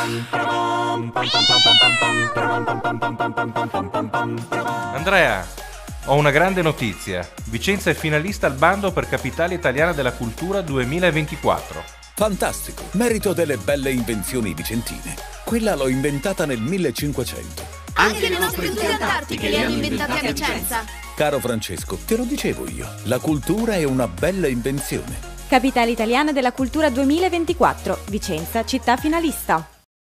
Andrea, ho una grande notizia. Vicenza è finalista al bando per Capitale Italiana della Cultura 2024. Fantastico! Merito delle belle invenzioni vicentine. Quella l'ho inventata nel 1500. Anche le nostre tute antartiche le hanno inventate a Vicenza. Caro Francesco, te lo dicevo io. La cultura è una bella invenzione. Capitale Italiana della Cultura 2024, Vicenza, città finalista.